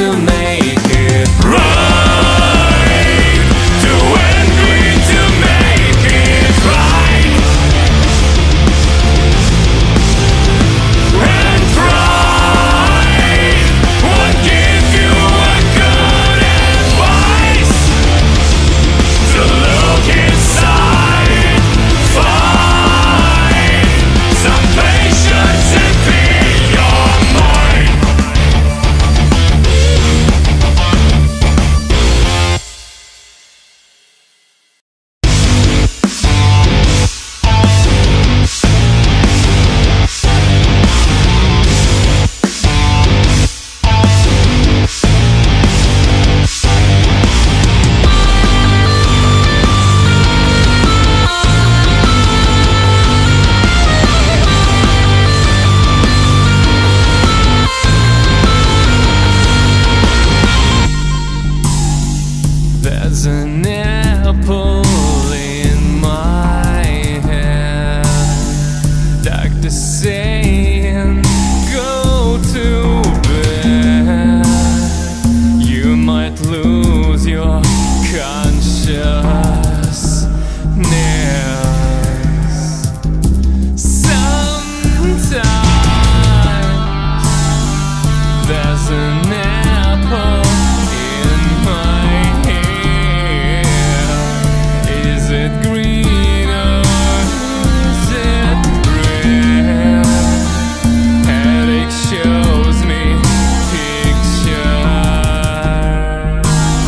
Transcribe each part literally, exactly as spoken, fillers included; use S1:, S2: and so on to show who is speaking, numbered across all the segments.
S1: to make it right, too angry to make it right, and pride would give you a good advice to look inside, find some patience and be your mind. There's an apple in my hand. Doctor saying go to bed. You might lose your consciousness sometimes. There's an apple in my hand. Is it green or is it red? Headache shows me pictures.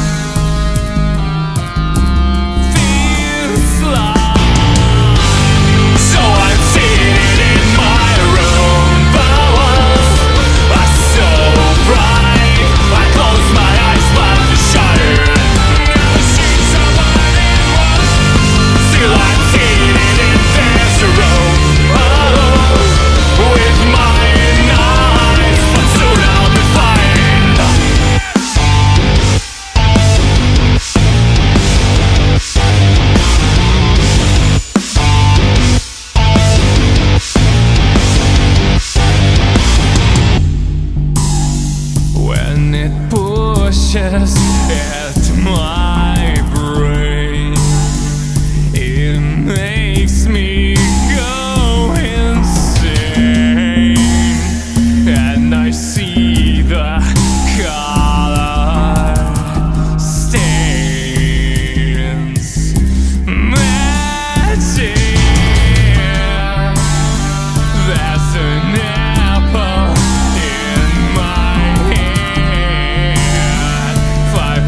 S1: Feels like so I'm seated in my room. Bowels are so bright. I close my eyes while the shutter. Never seen someone in one. Still I'm seated in this room. Oh, with my eyes, but soon I'll be fine. When it pushes at my brain, it makes me go insane, and I see the color stains. Magic. There's an apple in my hand. Five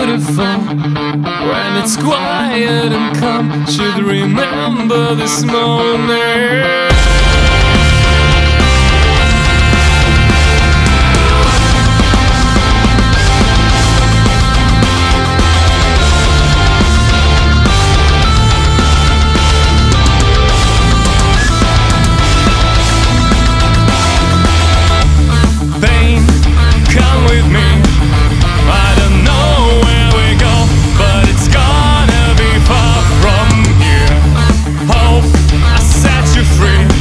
S1: beautiful when it's quiet and calm. Should remember this moment. Pain, come with me. I don't know where we go, but it's gonna be far from here. Hope I set you free.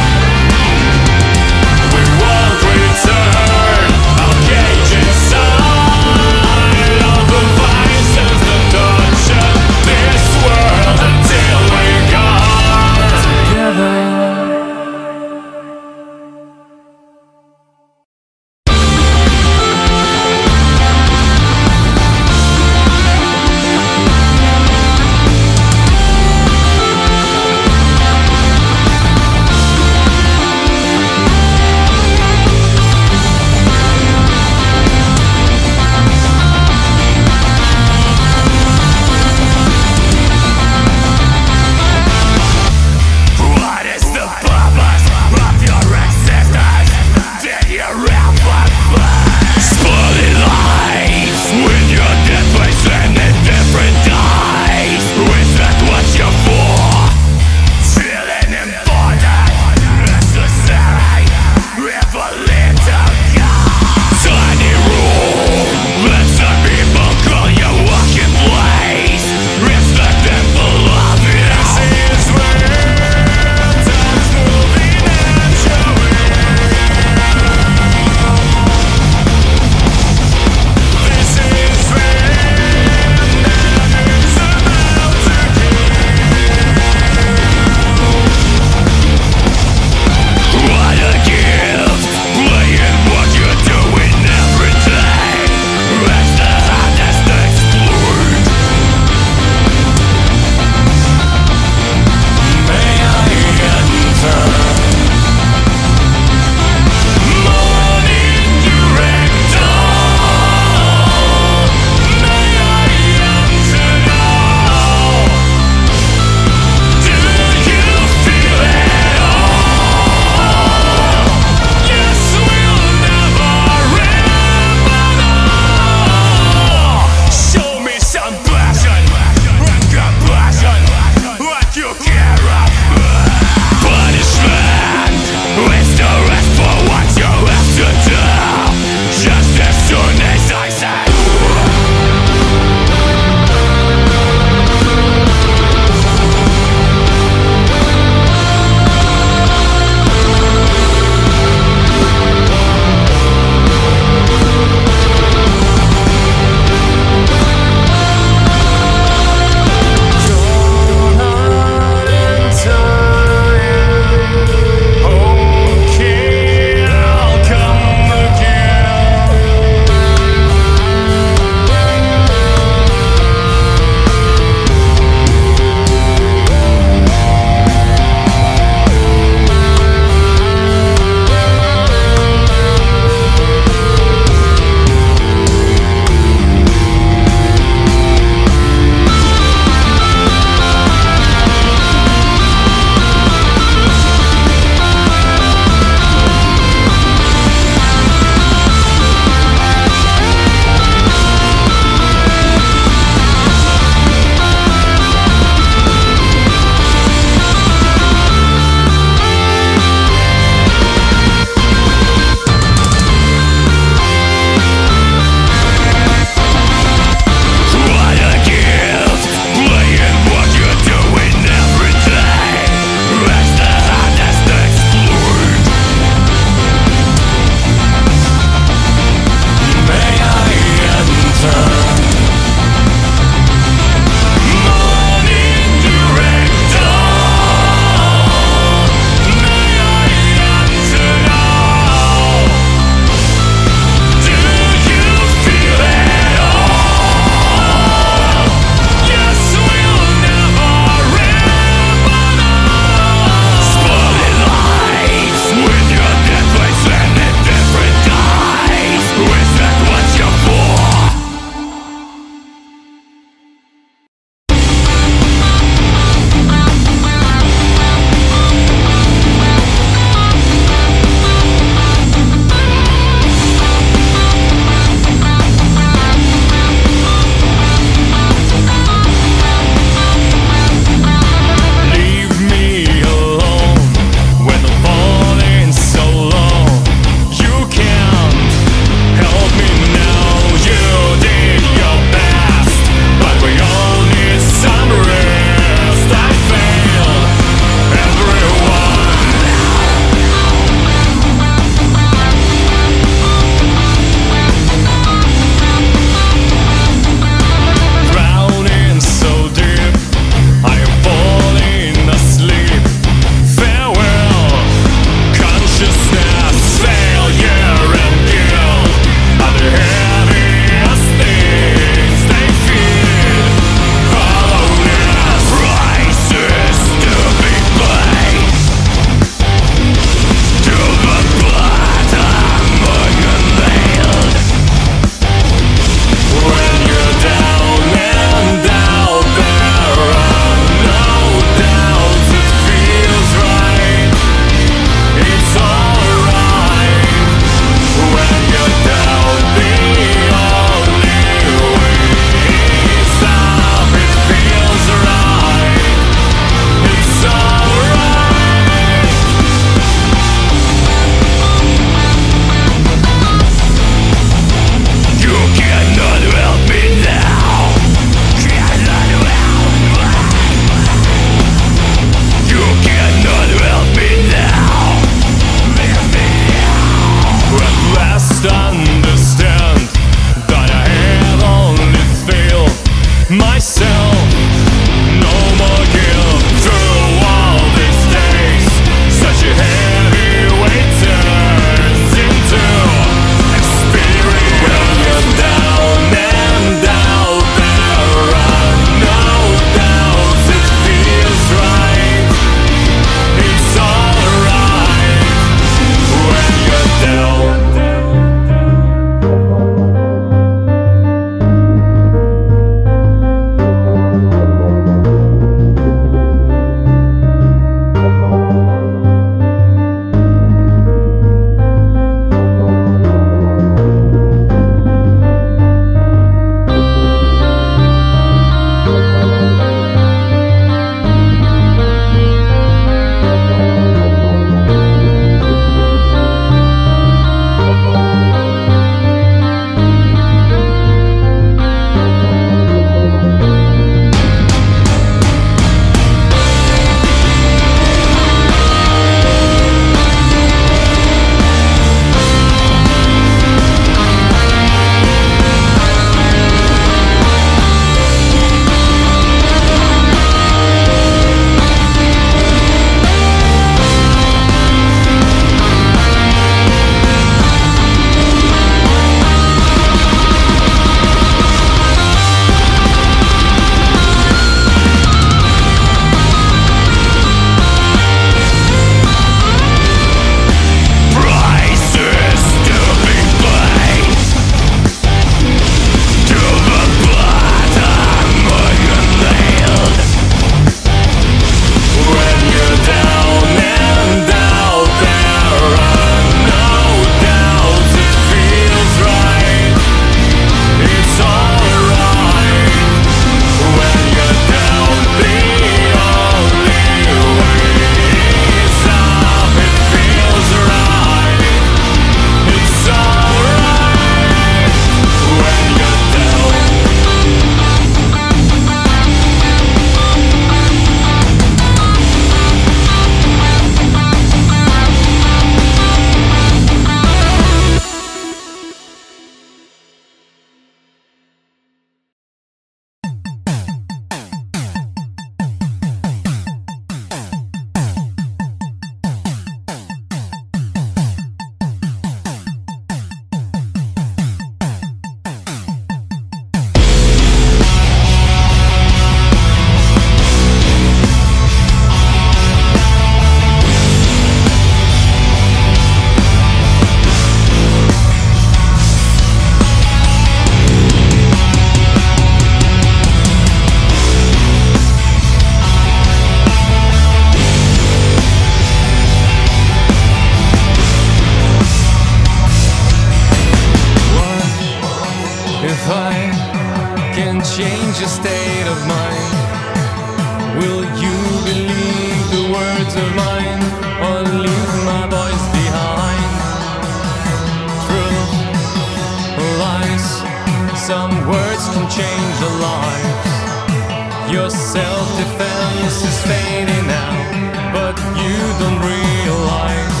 S1: words of mine or leave my voice behind. Truth or lies, some words can change a life. Your self-defense is fading now, but you don't realize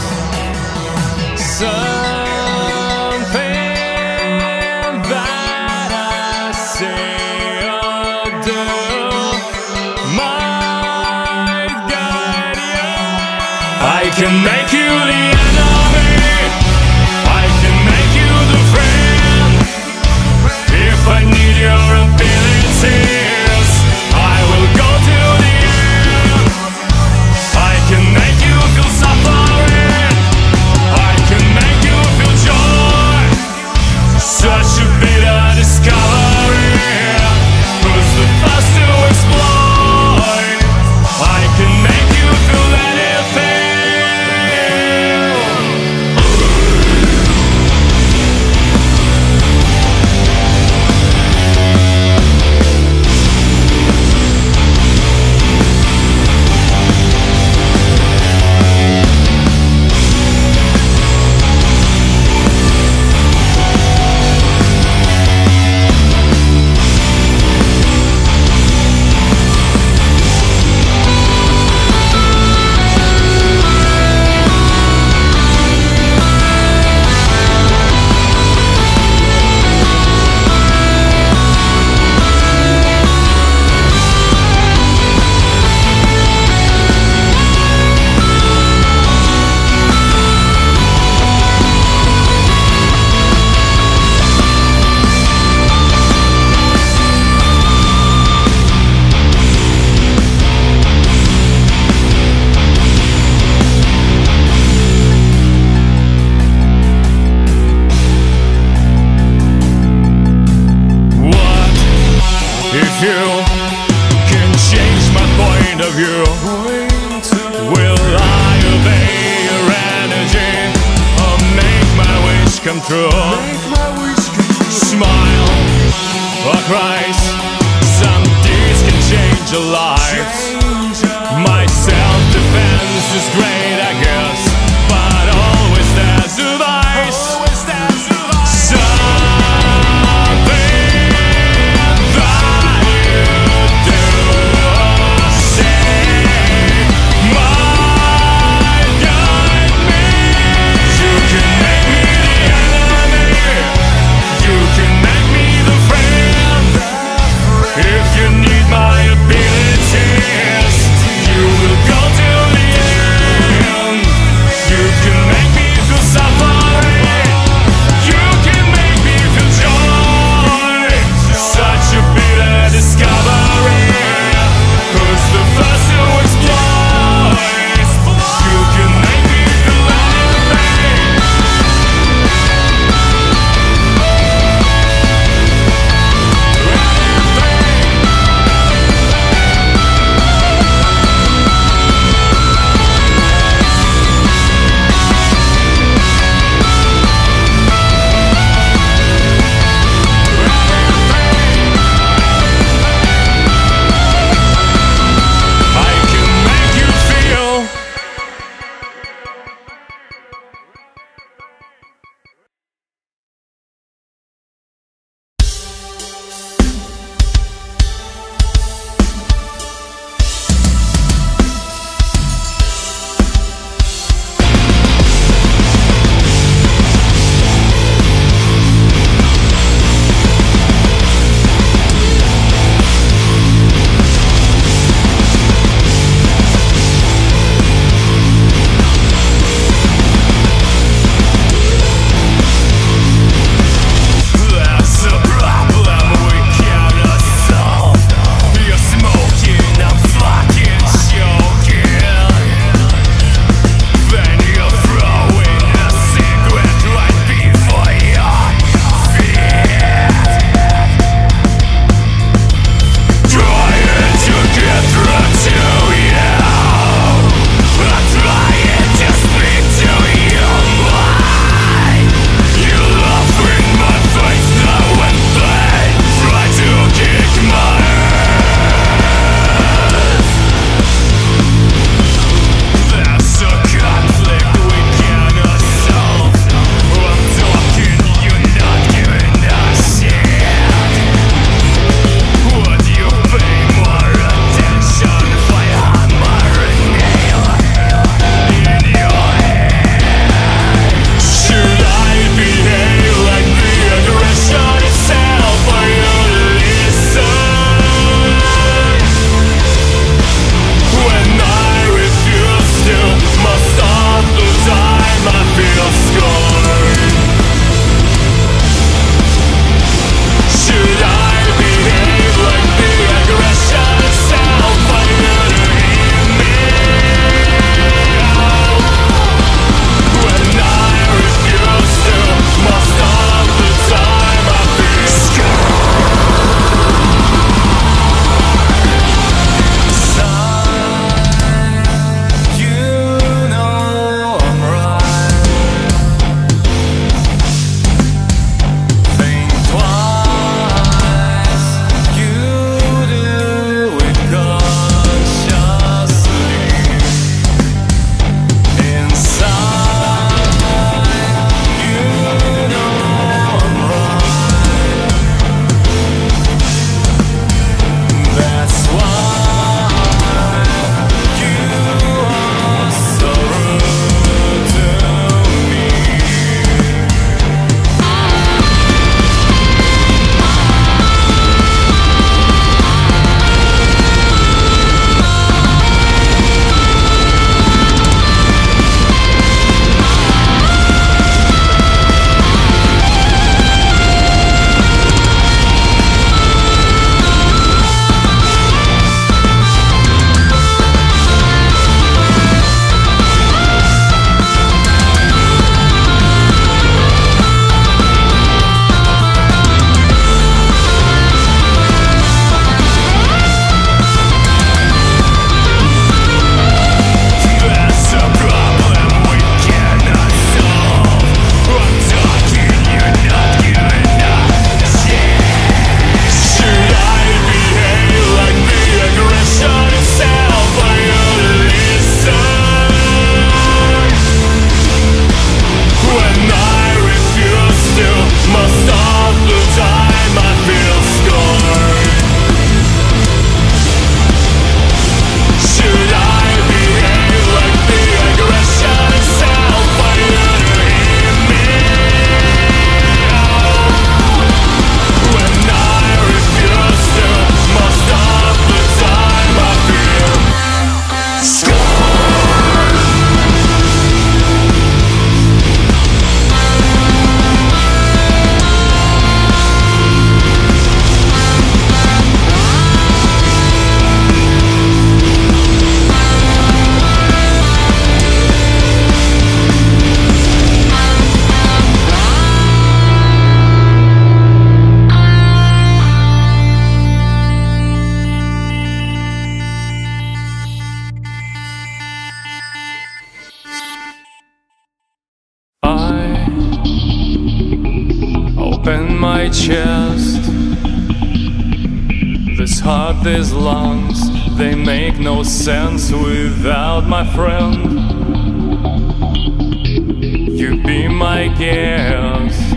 S1: something that I say or do might guide you. I can make you the enemy, I can make you the friend. If I need your abilities, I will go to the end. I can make you feel suffering, I can make you feel joy. Such a bitter discovery, who's the first to exploit? I can make you feel anything. If you can change my point of view, will I obey your energy or make my wish come true? Smile or cry, some deeds can change a life. My self-defense is great, I guess, but always there's a vice. My abilities, you will go to the end. my chest. This heart, these lungs, they make no sense without my friend. You be my guest,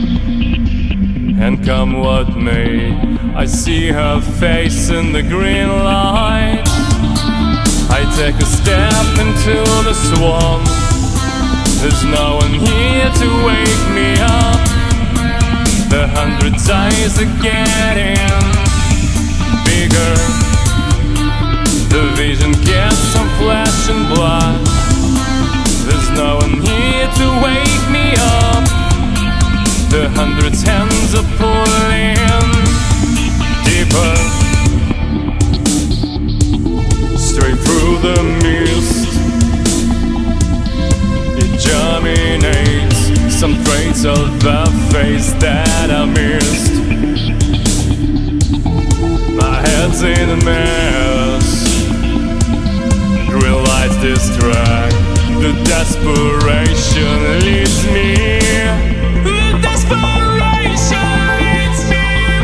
S1: and come what may, I see her face in the green light. I take a step into the swamp. There's no one here to wake me up. The hundred eyes are getting bigger. The vision gets some flesh and blood. There's no one here to wake me up. The hundred hands are pulling deeper, straight through the mist. It germinates some traits of the face that I missed. My head's in a mess. Green lights distract. The desperation leads me. The desperation leads me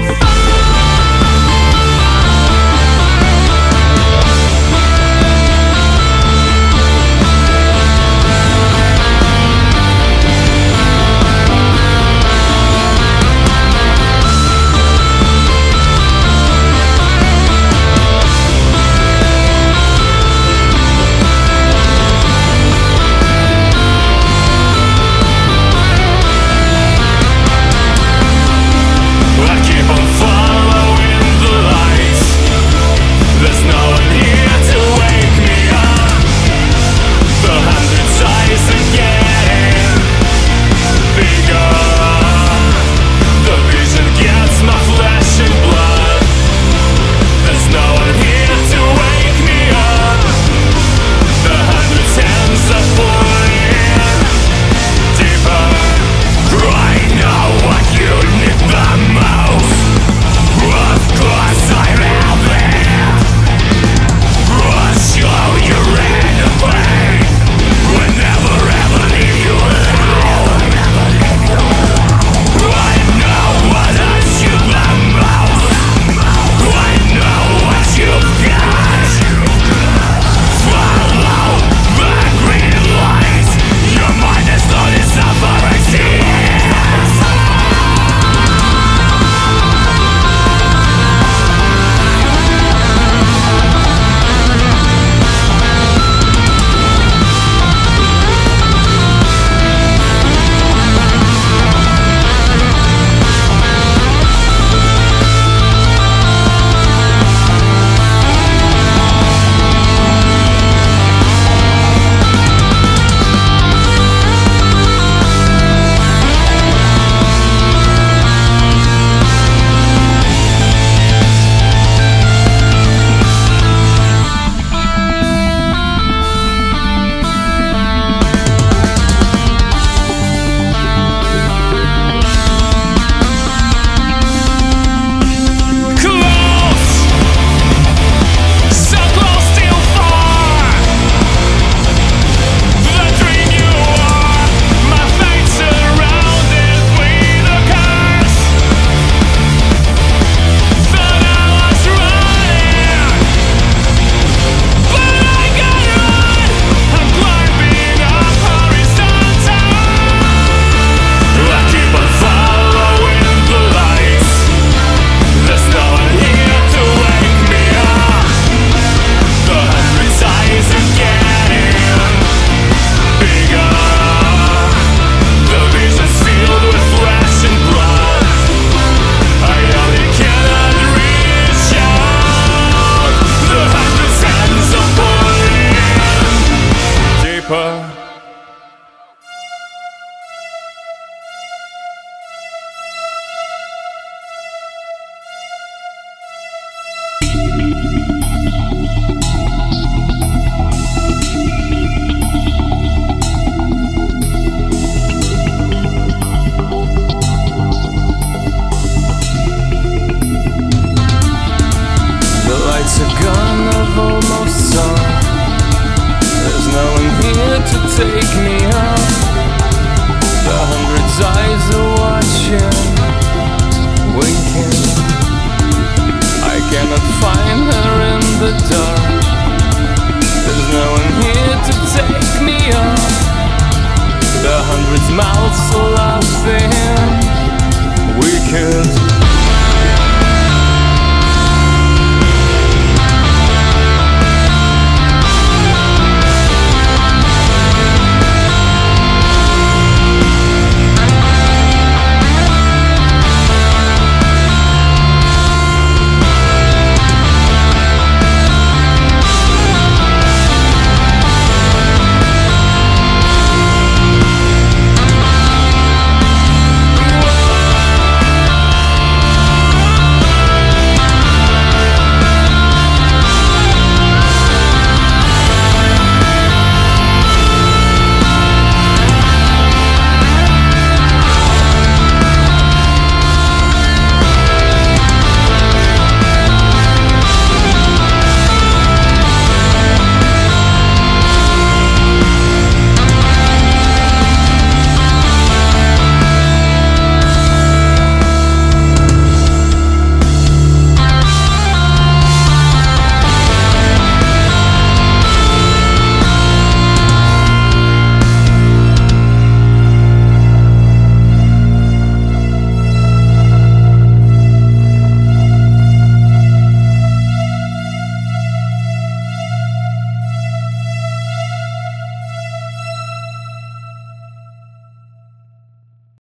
S2: take me up. The hundred's eyes are watching.
S1: winking. I cannot find her in the dark. There's no one here to take me on. The hundred mouths are laughing, wicked.